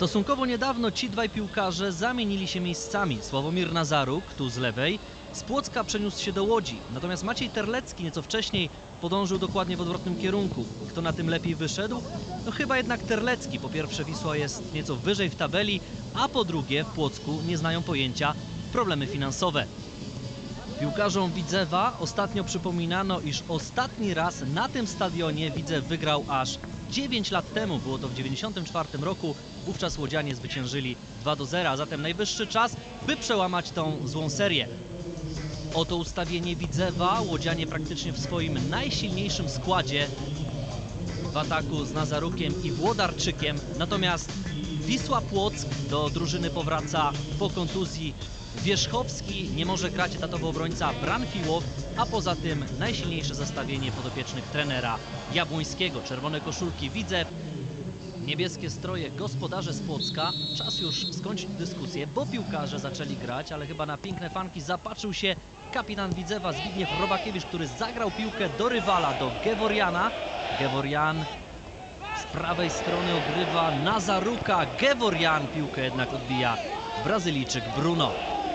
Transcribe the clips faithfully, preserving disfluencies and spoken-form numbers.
Stosunkowo niedawno ci dwaj piłkarze zamienili się miejscami. Sławomir Nazaruk, tu z lewej, z Płocka przeniósł się do Łodzi. Natomiast Maciej Terlecki nieco wcześniej podążył dokładnie w odwrotnym kierunku. Kto na tym lepiej wyszedł? No chyba jednak Terlecki. Po pierwsze, Wisła jest nieco wyżej w tabeli, a po drugie w Płocku nie znają pojęcia problemy finansowe. Piłkarzom Widzewa ostatnio przypominano, iż ostatni raz na tym stadionie Widzew wygrał aż dziewięć lat temu. Było to w dziewięćdziesiątym czwartym roku. Wówczas łodzianie zwyciężyli dwa do zera. Zatem najwyższy czas, by przełamać tą złą serię. Oto ustawienie Widzewa. Łodzianie praktycznie w swoim najsilniejszym składzie w ataku z Nazarukiem i Włodarczykiem. Natomiast Wisła Płock do drużyny powraca po kontuzji Wierzchowski, nie może grać etatowo obrońca Branchiłow, a poza tym najsilniejsze zestawienie podopiecznych trenera Jabłońskiego. Czerwone koszulki Widzew, niebieskie stroje gospodarze z Płocka. Czas już skończyć dyskusję, bo piłkarze zaczęli grać, ale chyba na piękne fanki zapatrzył się kapitan Widzewa Zbigniew Robakiewicz, który zagrał piłkę do rywala, do Geworiana. Geworian z prawej strony ogrywa Nazaruka. Geworian piłkę jednak odbija Brazylijczyk Bruno.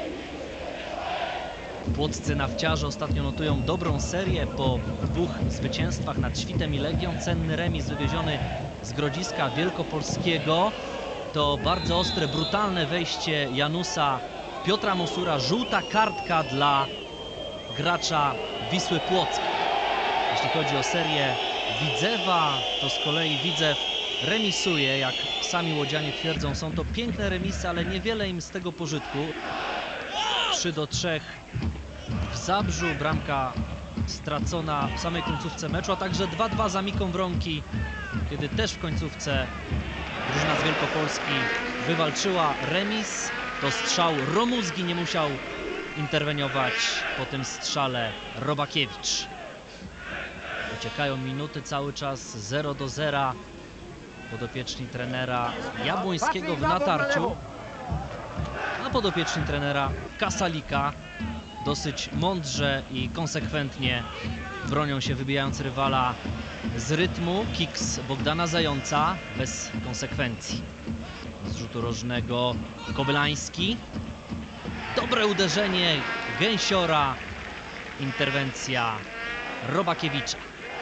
Płoccy nawciarze ostatnio notują dobrą serię po dwóch zwycięstwach nad Świtem i Legią. Cenny remis wywieziony z Grodziska Wielkopolskiego. To bardzo ostre, brutalne wejście Janusa Piotra Mosura. Żółta kartka dla gracza Wisły Płock. Jeśli chodzi o serię Widzewa, to z kolei Widzew remisuje, jak sami łodzianie twierdzą. Są to piękne remisy, ale niewiele im z tego pożytku. trzy do trzech w Zabrzu, bramka stracona w samej końcówce meczu, a także dwa dwa za Miką Wronki, kiedy też w końcówce drużyna z Wielkopolski wywalczyła remis. To strzał Romuzgi, nie musiał interweniować po tym strzale Robakiewicz. Uciekają minuty cały czas, zero do zera. Podopieczni trenera Jabłońskiego w natarciu, a podopieczni trenera Kasalika dosyć mądrze i konsekwentnie bronią się, wybijając rywala z rytmu. Kiks Bogdana Zająca bez konsekwencji. Z rzutu rożnego Kobylański. Dobre uderzenie Gęsiora. Interwencja Robakiewicza.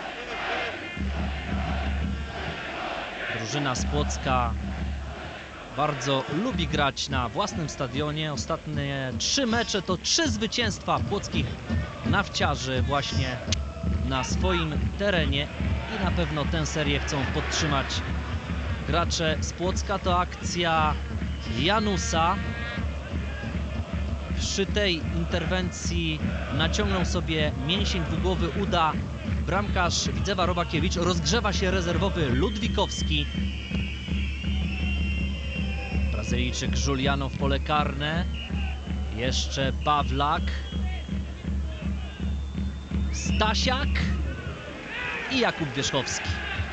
Drużyna z Płocka bardzo lubi grać na własnym stadionie. Ostatnie trzy mecze to trzy zwycięstwa płockich nawciarzy właśnie na swoim terenie i na pewno tę serię chcą podtrzymać gracze z Płocka. To akcja Janusa. Przy tej interwencji naciągnął sobie mięsień dwugłowy uda bramkarz Widzewa Robakiewicz. Rozgrzewa się rezerwowy Ludwikowski. Brazylijczyk Juliano w pole karne. Jeszcze Pawlak. Stasiak i Jakub Wierzchowski.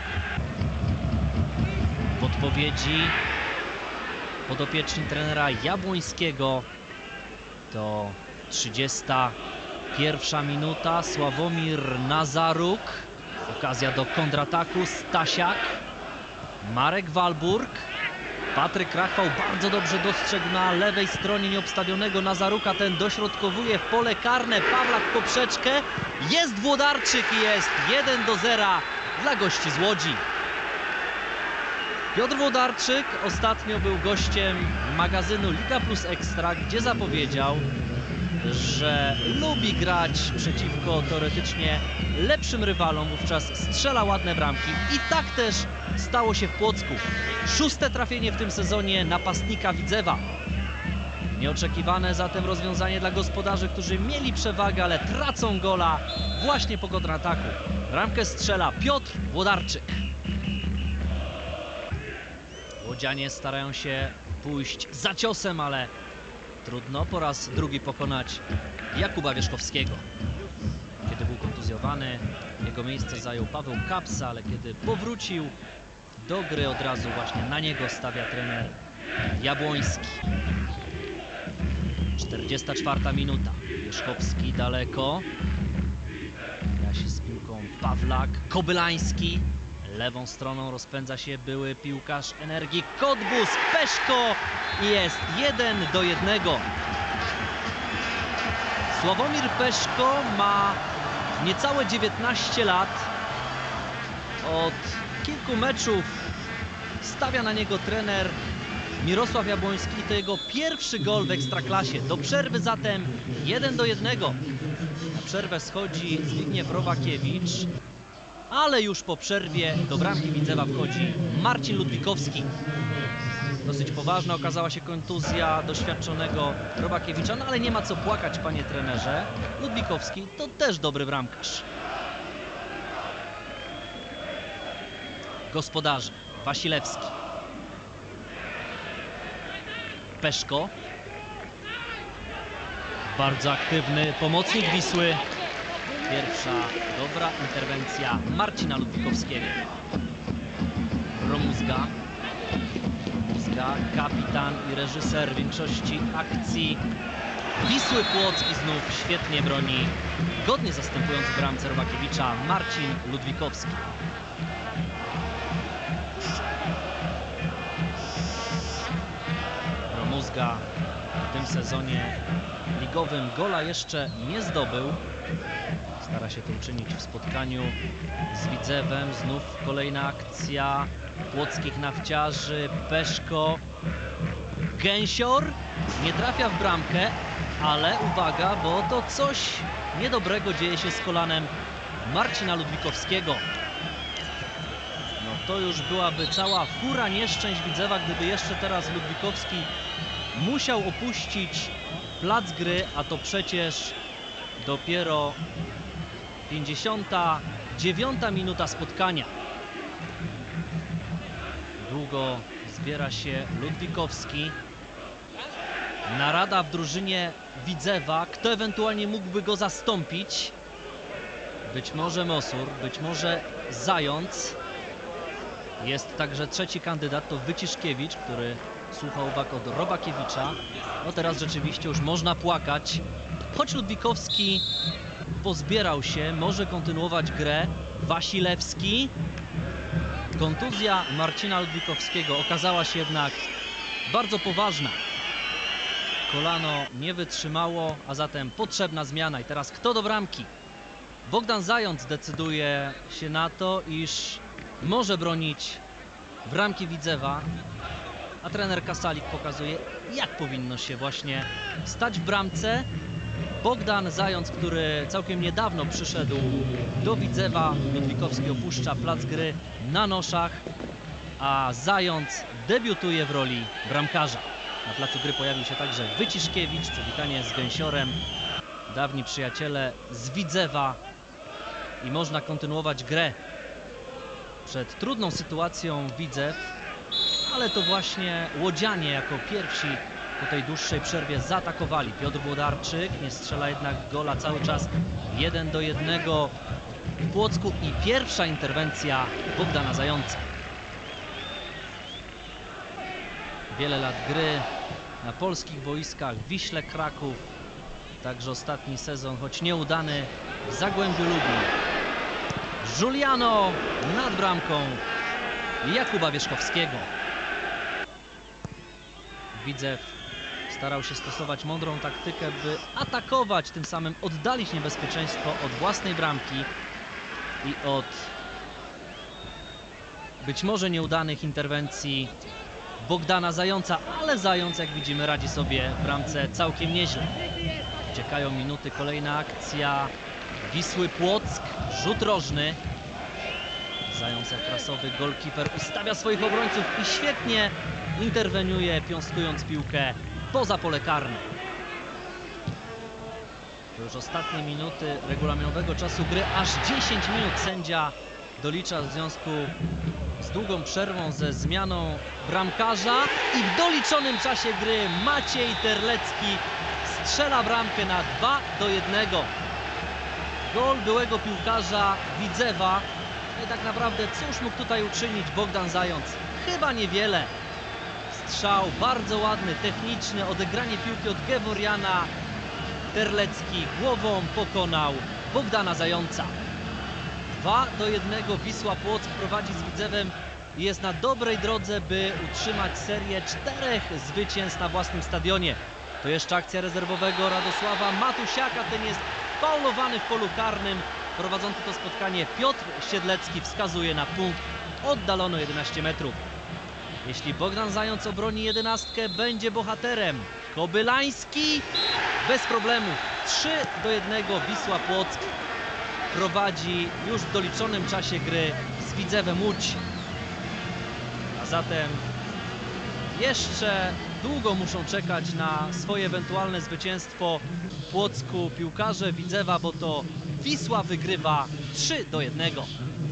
W odpowiedzi podopieczni trenera Jabłońskiego. To trzydziesta pierwsza minuta. Sławomir Nazaruk. Okazja do kontrataku. Stasiak. Marek Walburg. Patryk Krachwał bardzo dobrze dostrzegł na lewej stronie nieobstawionego Nazaruka. Ten dośrodkowuje w pole karne. Pawlak w poprzeczkę. Jest Włodarczyk i jest jeden do zera dla gości z Łodzi. Piotr Włodarczyk ostatnio był gościem magazynu Liga Plus Ekstra, gdzie zapowiedział, że lubi grać przeciwko teoretycznie lepszym rywalom. Wówczas strzela ładne bramki i tak też stało się w Płocku. Szóste trafienie w tym sezonie napastnika Widzewa. Nieoczekiwane zatem rozwiązanie dla gospodarzy, którzy mieli przewagę, ale tracą gola właśnie po kontrataku. Bramkę strzela Piotr Włodarczyk. Łodzianie starają się pójść za ciosem, ale trudno po raz drugi pokonać Jakuba Wierzchowskiego. Kiedy był kontuzjowany, jego miejsce zajął Paweł Kapsa, ale kiedy powrócił do gry, od razu właśnie na niego stawia trener Jabłoński. czterdziesta czwarta minuta. Wierzchowski daleko. Ja się z piłką Pawlak. Kobylański. Lewą stroną rozpędza się były piłkarz Energii Cottbus, Peszko i jest jeden do jednego. Sławomir Peszko ma niecałe dziewiętnaście lat. Od kilku meczów stawia na niego trener Mirosław Jabłoński. To jego pierwszy gol w Ekstraklasie. Do przerwy zatem jeden do jednego. Na przerwę schodzi Zbigniew Robakiewicz, ale już po przerwie do bramki Widzewa wchodzi Marcin Ludwikowski. Dosyć poważna okazała się kontuzja doświadczonego Robakiewicza, no ale nie ma co płakać, panie trenerze. Ludwikowski to też dobry bramkarz. Gospodarze Wasilewski, Peszko, bardzo aktywny pomocnik Wisły. Pierwsza dobra interwencja Marcina Ludwikowskiego. Romuzga, Romuzga, kapitan i reżyser większości akcji Wisły Płock i znów świetnie broni, godnie zastępując w bramce Robakiewicza, Marcin Ludwikowski. Romuzga w tym sezonie ligowym gola jeszcze nie zdobył. Stara się to uczynić w spotkaniu z Widzewem. Znów kolejna akcja płockich nawciarzy. Peszko, Gęsior nie trafia w bramkę, ale uwaga, bo to coś niedobrego dzieje się z kolanem Marcina Ludwikowskiego. No to już byłaby cała fura nieszczęść Widzewa, gdyby jeszcze teraz Ludwikowski musiał opuścić plac gry, a to przecież dopiero pięćdziesiąta dziewiąta minuta spotkania. Długo zbiera się Ludwikowski. Narada w drużynie Widzewa. Kto ewentualnie mógłby go zastąpić? Być może Mosur, być może Zając. Jest także trzeci kandydat, to Wyciszkiewicz, który słucha uwag od Robakiewicza. No teraz rzeczywiście już można płakać. Choć Ludwikowski pozbierał się, może kontynuować grę. Wasilewski. Kontuzja Marcina Ludwikowskiego okazała się jednak bardzo poważna. Kolano nie wytrzymało, a zatem potrzebna zmiana. I teraz kto do bramki? Bogdan Zając decyduje się na to, iż może bronić bramki Widzewa, a trener Kasalik pokazuje, jak powinno się właśnie stać w bramce. Bogdan Zając, który całkiem niedawno przyszedł do Widzewa, Ludwikowski opuszcza plac gry na noszach, a Zając debiutuje w roli bramkarza. Na placu gry pojawił się także Wyciszkiewicz, przywitanie z Gęsiorem, dawni przyjaciele z Widzewa i można kontynuować grę. Przed trudną sytuacją Widzew, ale to właśnie łodzianie jako pierwsi po tej dłuższej przerwie zaatakowali. Piotr Włodarczyk nie strzela jednak gola, cały czas jeden do jednego w Płocku i pierwsza interwencja Bogdana Zająca. Wiele lat gry na polskich boiskach w Wiśle Kraków, także ostatni sezon, choć nieudany, w Zagłębiu Lubin. Giuliano nad bramką Jakuba Wierzchowskiego. Widzew starał się stosować mądrą taktykę, by atakować, tym samym oddalić niebezpieczeństwo od własnej bramki i od być może nieudanych interwencji Bogdana Zająca, ale Zając, jak widzimy, radzi sobie w bramce całkiem nieźle. Uciekają minuty, kolejna akcja Wisły Płock, rzut rożny. Zając jak klasowy golkiper ustawia swoich obrońców i świetnie interweniuje, piąstkując piłkę poza pole karne. To już ostatnie minuty regulaminowego czasu gry, aż dziesięć minut sędzia dolicza w związku z długą przerwą ze zmianą bramkarza i w doliczonym czasie gry Maciej Terlecki strzela bramkę na dwa do jednego. Gol byłego piłkarza Widzewa. I tak naprawdę cóż mógł tutaj uczynić Bogdan Zając? Chyba niewiele. Strzał bardzo ładny, techniczny, odegranie piłki od Geworiana. Terlecki głową pokonał Bogdana Zająca. dwa do jednego Wisła Płock prowadzi z Widzewem i jest na dobrej drodze, by utrzymać serię czterech zwycięstw na własnym stadionie. To jeszcze akcja rezerwowego Radosława Matusiaka, ten jest faulowany w polu karnym. Prowadzący to spotkanie Piotr Siedlecki wskazuje na punkt oddalono jedenaście metrów. Jeśli Bogdan Zając obroni jedenastkę, będzie bohaterem. Kobylański bez problemu. trzy do jednego Wisła Płock prowadzi już w doliczonym czasie gry z Widzewem Łódź. A zatem jeszcze długo muszą czekać na swoje ewentualne zwycięstwo w Płocku piłkarze Widzewa, bo to Wisła wygrywa trzy do jednego.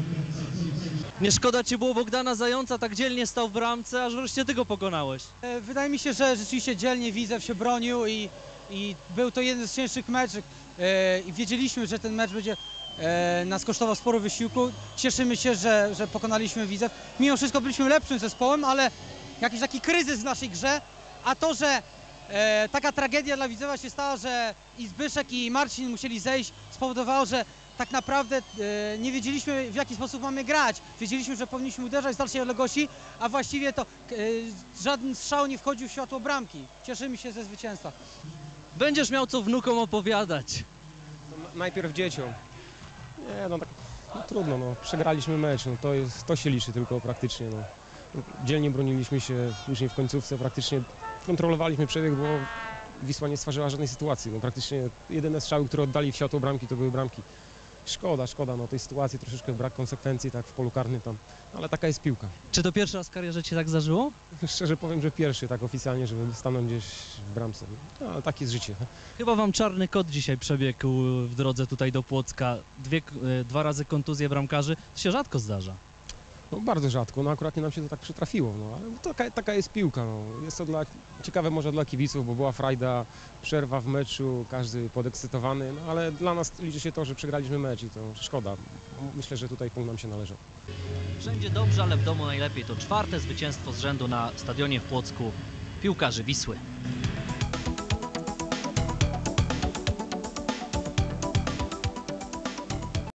Nie szkoda ci było Bogdana Zająca, tak dzielnie stał w bramce, aż wreszcie ty go pokonałeś. E, Wydaje mi się, że rzeczywiście dzielnie Widzew się bronił i, i był to jeden z cięższych meczów. E, I wiedzieliśmy, że ten mecz będzie e, nas kosztował sporo wysiłku. Cieszymy się, że, że pokonaliśmy Widzew. Mimo wszystko byliśmy lepszym zespołem, ale jakiś taki kryzys w naszej grze, a to, że e, taka tragedia dla Widzewa się stała, że i Zbyszek i Marcin musieli zejść, spowodowało, że tak naprawdę e, nie wiedzieliśmy, w jaki sposób mamy grać. Wiedzieliśmy, że powinniśmy uderzać z dalszej odległości, a właściwie to e, żaden strzał nie wchodził w światło bramki. Cieszymy się ze zwycięstwa. Będziesz miał co wnukom opowiadać. Najpierw dzieciom. Nie, no tak no, trudno, no. Przegraliśmy mecz, no, to, jest, to się liczy tylko praktycznie. No. Dzielnie broniliśmy się, później w końcówce praktycznie kontrolowaliśmy przebieg, bo Wisła nie stworzyła żadnej sytuacji. No, praktycznie jedyne strzały, które oddali w światło bramki, to były bramki. Szkoda, szkoda, no tej sytuacji troszeczkę brak konsekwencji, tak w polu karnym tam, ale taka jest piłka. Czy to pierwszy raz w karierze ci tak zdarzyło? Szczerze powiem, że pierwszy tak oficjalnie, żeby stanąć gdzieś w bramce, no, ale takie jest życie. Chyba wam czarny kot dzisiaj przebiegł w drodze tutaj do Płocka. Dwie, e, dwa razy kontuzje bramkarzy, to się rzadko zdarza. No bardzo rzadko, no akurat nie nam się to tak przytrafiło, no ale taka, taka jest piłka, no. Jest to dla, ciekawe może dla kibiców, bo była frajda, przerwa w meczu, każdy podekscytowany, no ale dla nas liczy się to, że przegraliśmy mecz i to szkoda. Myślę, że tutaj punkt nam się należał. Wszędzie dobrze, ale w domu najlepiej. To czwarte zwycięstwo z rzędu na stadionie w Płocku piłkarzy Wisły.